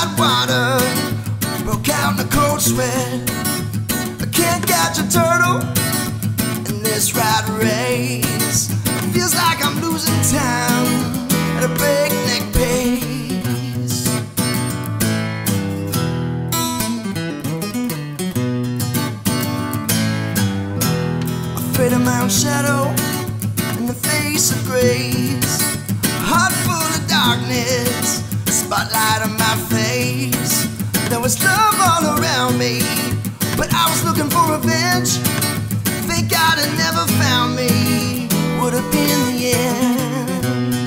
hot water, broke out in a cold sweat. I can't catch a turtle in this rat race. Feels like I'm losing time at a breakneck pace. Afraid of my own shadow in the face of grace. Heart full of darkness, spotlight on my face. There was love all around me, but I was looking for revenge. Thank God it never found me. Would have been the end.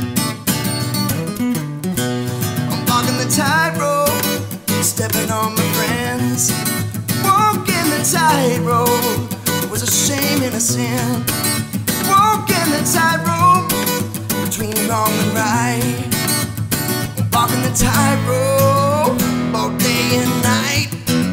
I'm walking the tightrope, stepping on my friends. Walking the tightrope was a shame and a sin. Walking the tightrope between wrong and right. Walking the tightrope all day and night.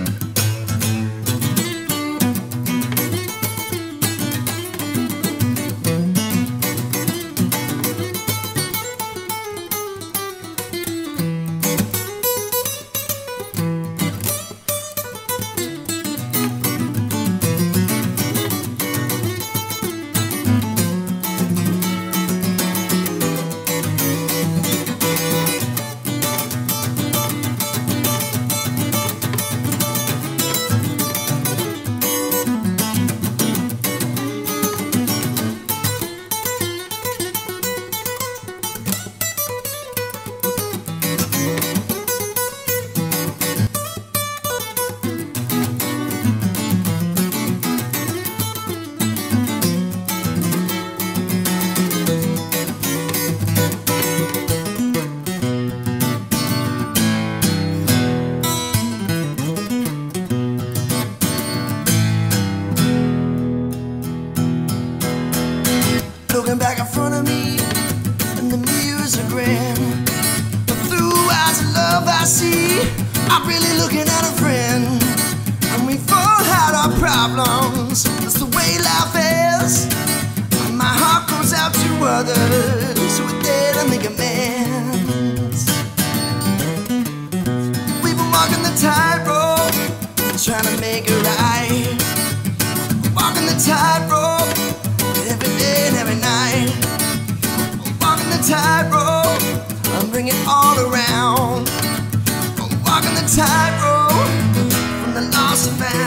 Looking back in front of me, and the mirrors are grand. But through eyes of love I see, I'm really looking at a friend. And we've all had our problems, that's the way life is. And my heart goes out to others who are there to make amends. We've been walking the tightrope, trying to make it right. Walking the tightrope every day and every night. Walking the tightrope, I'm bringing it all around. Walking the tightrope from the lost and found.